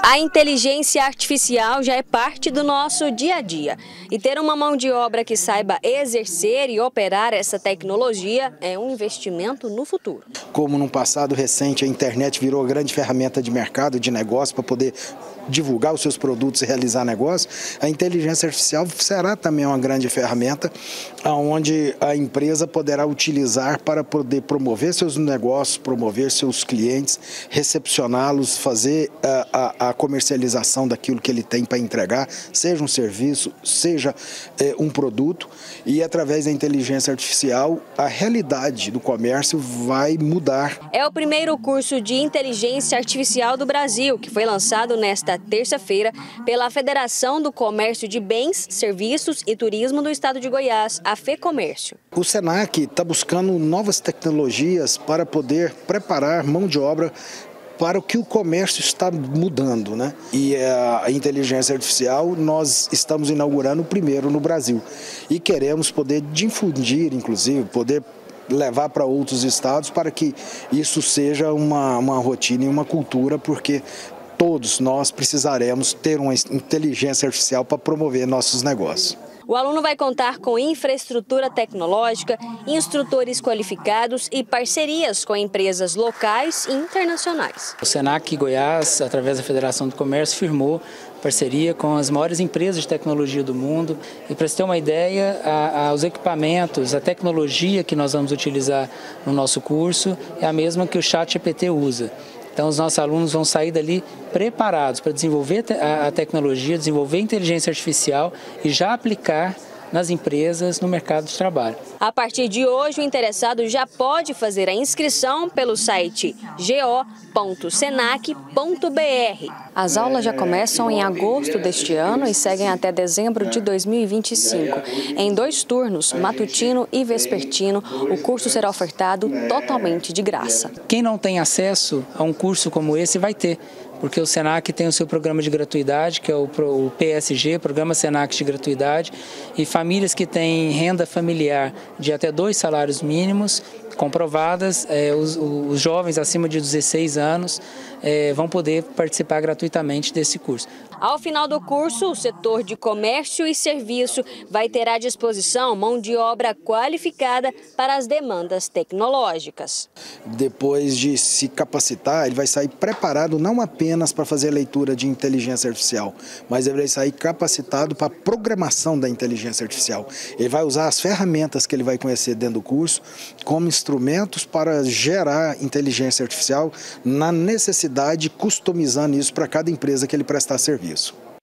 A inteligência artificial já é parte do nosso dia a dia. E ter uma mão de obra que saiba exercer e operar essa tecnologia é um investimento no futuro. Como no passado recente a internet virou grande ferramenta de mercado, de negócio, para poder divulgar os seus produtos e realizar negócios, a inteligência artificial será também uma grande ferramenta onde a empresa poderá utilizar para poder promover seus negócios, promover seus clientes, recepcioná-los, fazer a comercialização daquilo que ele tem para entregar, seja um serviço, seja um produto, e através da inteligência artificial a realidade do comércio vai mudar. É o primeiro curso de inteligência artificial do Brasil, que foi lançado nesta terça-feira pela Federação do Comércio de Bens, Serviços e Turismo do Estado de Goiás, a FEComércio. O Senac está buscando novas tecnologias para poder preparar mão de obra para o que o comércio está mudando, né? E a inteligência artificial nós estamos inaugurando o primeiro no Brasil e queremos poder difundir, inclusive, poder levar para outros estados para que isso seja uma rotina e uma cultura, porque todos nós precisaremos ter uma inteligência artificial para promover nossos negócios. O aluno vai contar com infraestrutura tecnológica, instrutores qualificados e parcerias com empresas locais e internacionais. O Senac Goiás, através da Federação do Comércio, firmou parceria com as maiores empresas de tecnologia do mundo. E para você ter uma ideia, os equipamentos, a tecnologia que nós vamos utilizar no nosso curso é a mesma que o ChatGPT usa. Então, os nossos alunos vão sair dali preparados para desenvolver a tecnologia, desenvolver a inteligência artificial e já aplicar nas empresas, no mercado de trabalho. A partir de hoje, o interessado já pode fazer a inscrição pelo site go.senac.br. As aulas já começam em agosto deste ano e seguem até dezembro de 2025. Em 2 turnos, matutino e vespertino, o curso será ofertado totalmente de graça. Quem não tem acesso a um curso como esse vai ter, porque o Senac tem o seu programa de gratuidade, que é o PSG, Programa Senac de Gratuidade, e famílias que têm renda familiar de até 2 salários mínimos comprovadas, os jovens acima de 16 anos vão poder participar gratuitamente desse curso. Ao final do curso, o setor de comércio e serviço vai ter à disposição mão de obra qualificada para as demandas tecnológicas. Depois de se capacitar, ele vai sair preparado não apenas para fazer leitura de inteligência artificial, mas ele vai sair capacitado para a programação da inteligência artificial. Ele vai usar as ferramentas que ele vai conhecer dentro do curso como instrumentos para gerar inteligência artificial na necessidade, customizando isso para cada empresa que ele prestar serviço.